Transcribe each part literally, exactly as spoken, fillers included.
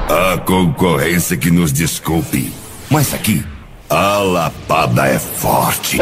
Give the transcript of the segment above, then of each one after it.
A concorrência que nos desculpe, mas aqui a lapada é forte.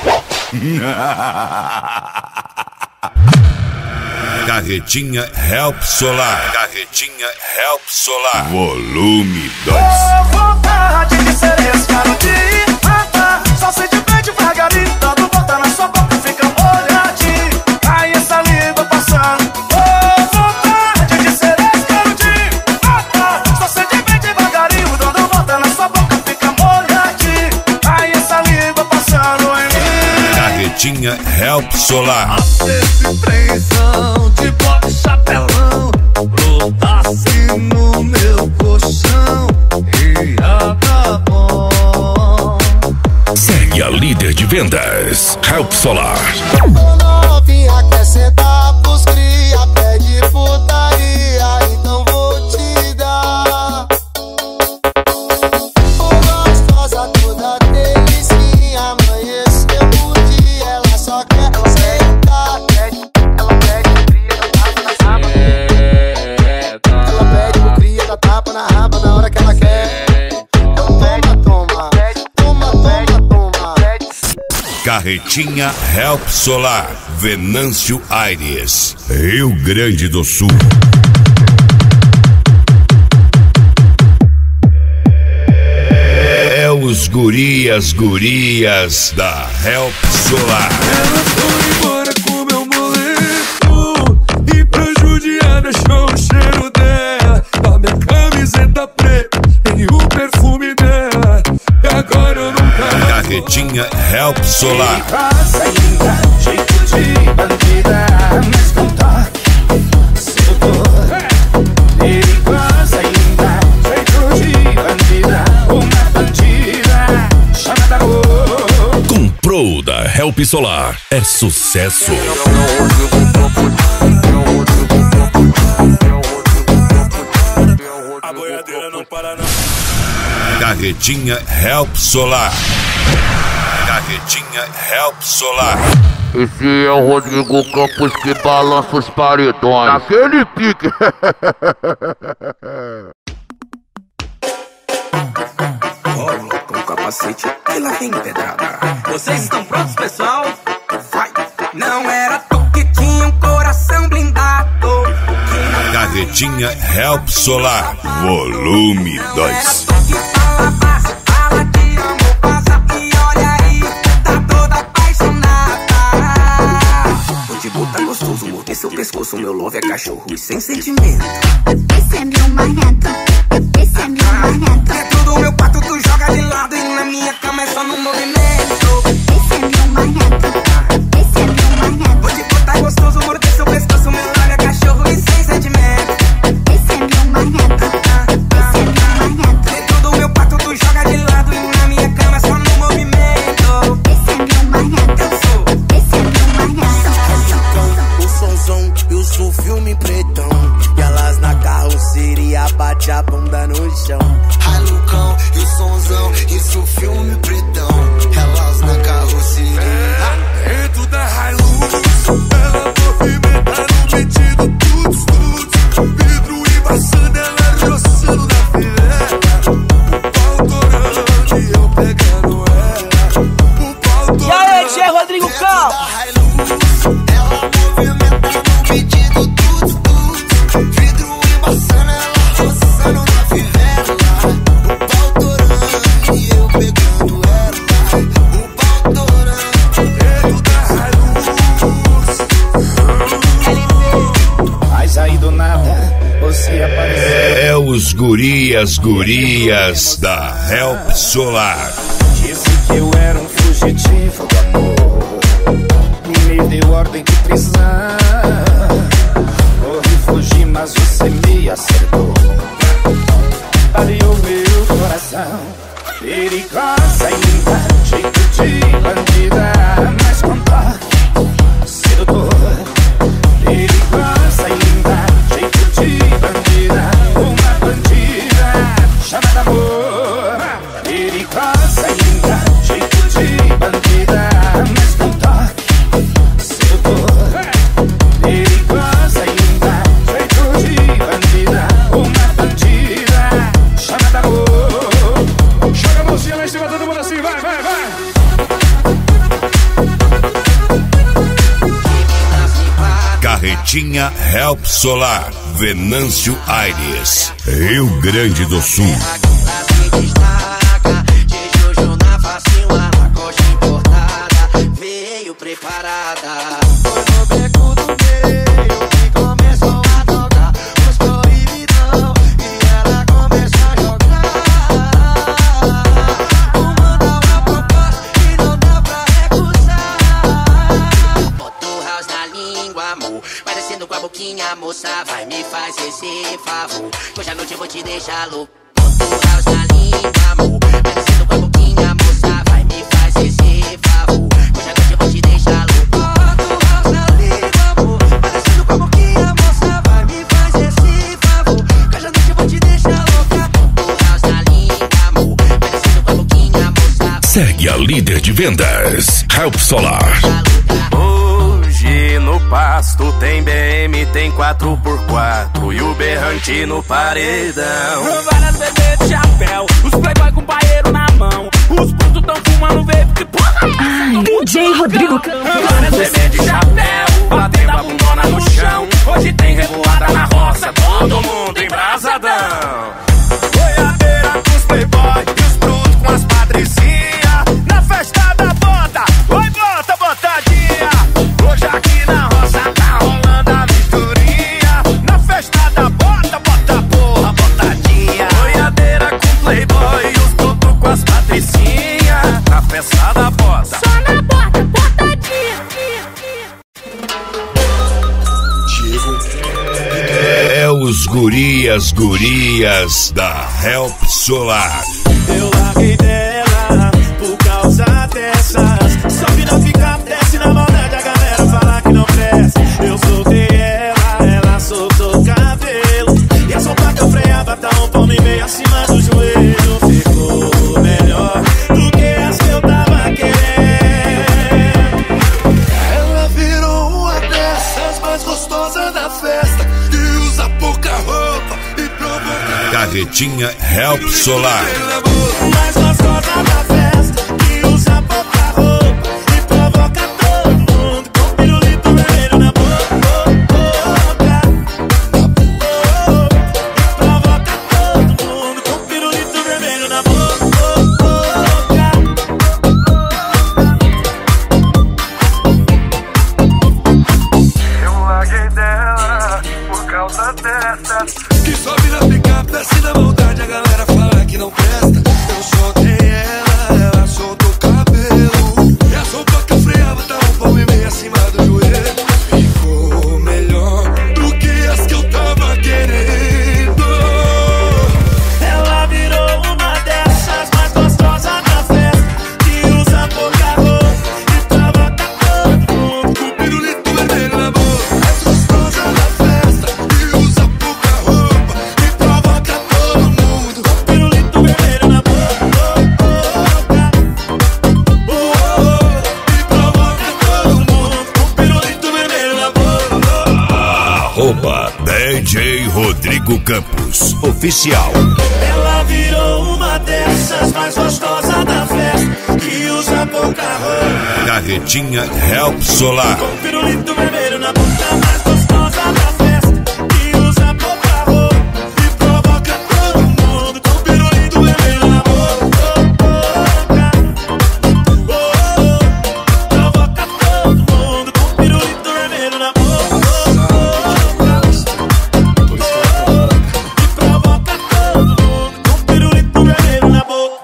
Carretinha Help Solar. Carretinha Help Solar. Volume dois. Oh, vontade de ser esse garotinho. Ah, tá. Só se de bem devagarinho. Dando volta na sua boca, fica molhadinho. Aí essa língua passando. Oh, vontade de ser esse garotinho. Ah, tá. Só se de bem devagarinho. Dando volta na sua boca, fica molhadinho. Aí essa língua passando em mim. Carretinha Help Solar. Esse trenzão de bota e chapelão grudasse no meu colchão ia dar bom. Segue a líder de vendas, Help Solar. Novinha quer sentar pros cria, pede putaria, então vou te dar. Gostosa toda delicinha, amanheceu o dia, ela só quer sentar. Ela pede pro cria da tapa na raba na hora que ela quer. Toma, toma, toma, toma, toma. Carretinha Help Solar. Venâncio Aires, Rio Grande do Sul. É os gurias, gurias da Help Solar. Ela foi embora com meu moletom e pra judiar deixou o cheiro dela, a minha camiseta preta e o perfume dela. E agora eu nunca Carretinha Help Solar. Perigosa linda, jeito de bandida, mas com toque sedutor. Perigosa linda, jeito de bandida, uma bandida chamada amor. Comprou da Help Solar. É sucesso. A boiadeira não para não. Carretinha Help Solar. Carretinha Help Solar. Esse é o Rodrigo Campos que balança os paredões. Naquele pique. Rola com capacete e lá vem pedrada. Vocês estão prontos, pessoal? Vai! Não era tu que tinha um coração blindado. Carretinha Help Solar. Volume dois. Tá gostoso, morder seu pescoço. Meu love é cachorro e sem sentimento. Esse é meu marrento, esse é meu marrento. Dentro do meu quarto tu joga de lado e na minha cama é só no movimento. Esse é meu marrento, esse é meu marrento. Vou te botar gostoso, morder seu pescoço. Meu love é cachorro e sem sentimento. Esse é meu marrento, esse é meu marrento. Dentro do meu quarto tu joga de lado e na minha cama é só no movimento. Esse é meu marrento, Eu sou esse é meu marrento. O sonzão, eu sou filme pretão. E elas na carroceria bate a bunda no chão. Ralucão, e o sonzão, isso filme pretão. Elas na carroceria. Dentro da Hilux, ela movimenta no metido tudo, tudo. Vidro embaçando, ela roçando na fileira. O pau torando e eu pegando ela. O pau torando. E aí, tia Rodrigo Campos? Ela movimenta no pedido tudo, tudo. Vidro embaçando, ela roçando na fivela. O pau torando e eu pegando ela. O pau torando. Dentro da Hilux. Mas aí do nada você apareceu. É os gurias, gurias da Help Solar. Disse que eu era um fugitivo do amor. Me deu ordem de prisão. Corri, fugi, mas você me acertou. Aliou meu coração. Perigosa e linda, jeito de bandida, mas com toque sedutor. Perigosa e linda, jeito de bandida, uma bandida chamada amor. Perigosa e linda, jeito de bandida, mas com toque sedutor. Perigosa e linda, jeito de bandida, uma bandida Help Solar, Venâncio Aires, Rio Grande do Sul. De Jojo na facinho, a lacoste importada veio preparada. Foi no beco do meio que começou a tocar os proibidão e ela começou a jogar. Comanda uma proposta que não dá pra recusar. Bota o house na língua, amor, parecendo com a boquinha, moça, vai me faz esse favor. Hoje à noite eu vou te deixar louco. Bota o house na língua, amor, parecendo com a boquinha, moça, vai me faz esse favor. Hoje à noite eu vou te deixar louco. Bota o house na língua, amor, parecendo com a boquinha, moça, vai me faz esse favor. Hoje à noite eu vou te deixar louca. Bota o house na língua, amor, parecendo com a boquinha, moça. Segue a líder de vendas, Help Solar. Hoje no pasto tem B M, tem quatro por quatro e o berrante no paredão. Várias bebês de chapéu, os playboy com paeiro na mão, os putos tão fumando vape, que porra é essa? Ai, D J Rodrigo Campos. Várias bebês de chapéu, batendo a bundona no chão. Hoje tem revoada na roça, todo mundo embrasadão. Goiabeira com os playboy e os brutos com as patricinha. Na festa da bota, oi bota, botadinha. Hoje aqui na roça tá rolando a misturinha. Na festa da bota, bota porra, botadinha. Goiabeira com playboy e os brutos com as patricinha. Na festa da bota, Só na bota, botadinha. É os gurias, gurias da Help Solar. Eu larguei dela por causa dessas. Só que não fica, desce na maldade, a galera fala que não presta. Eu soltei ela, ela soltou o cabelo. E a solta que eu freava tá um palmo e meio acima do joelho. Ficou melhor do que as que eu tava querendo. Ela virou uma dessas mais gostosas da festa, que usa pouca roupa e provoca. Carretinha Help Solar. Mais gostosa da festa, que usa pouca roupa e provoca todo mundo com pirulito vermelho na boca. E provoca todo mundo com pirulito vermelho na boca. Eu larguei dela por causa dessas, que sobe na picape, desce na maldade, a galera fala que não presta. Eu soltei ela, ela soltou o cabelo. E a solta que eu freava tá um palmo e meio acima do joelho. Ficou melhor do que as que eu tava querendo. Ela virou uma dessas mais gostosas da festa, que usa pouca roupa e provoca todo mundo com pirulito vermelho na boca. Mais gostosa da festa, que usa pouca roupa e provoca todo mundo com pirulito vermelho na boca. Oh, oh, oh, e provoca todo mundo com pirulito vermelho na boca. Arroba D J Rodrigo Campos, oficial. Ela virou uma dessas mais gostosas da festa, que usa pouca roupa Carretinha Help Solar. com pirulito vermelho na boca. Mais gostosa da festa, que usa pouca roupa e provoca todo mundo com pirulito vermelho na boca. Oh, oh, oh, provoca todo mundo com pirulito vermelho na boca. E provoca todo mundo com pirulito vermelho na boca.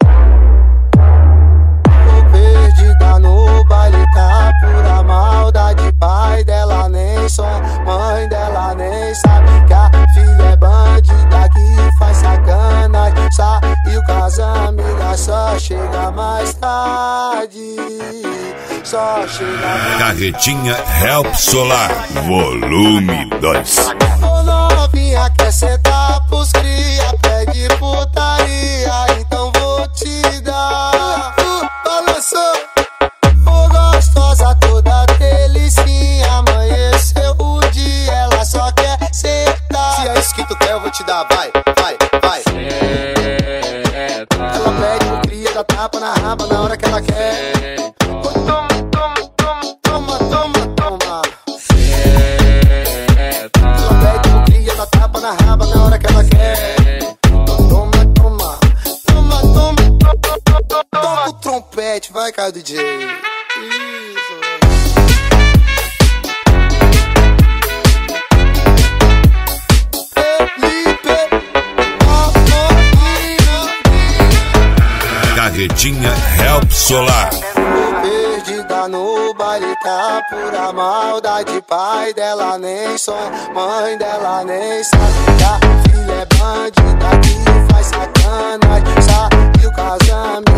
Tô perdida no baile, tá pura maldade. Pai dela nem sonha, mãe dela nem sabe que a filha é bandida que faz sacanagem. Saiu com as amigas, só chega mais tarde. Só chega mais Carretinha Help Solar, volume dois. Ô novinha, quer sentar pros cria, pede putaria, então vou te dar. Uh, balançou, ô gostosa toda delicinha, amanheceu o dia, ela só quer sentar. Se é isso que tu quer, eu vou te dar, vai, vai, vai. Ela pede pro cria, dá tapa na raba na hora que ela quer. Ô, toma, toma, toma, toma, toma, toma. na raba na hora que ela quer. Toma, toma, toma, toma. Toca o trompete, vai, cara, D J. Isso. Carretinha Help Solar. Perdida no baile, tá pura maldade. Pai dela nem sonha, mãe dela nem sabe que a filha é bandida que faz sacanagem. Saiu com as amigas.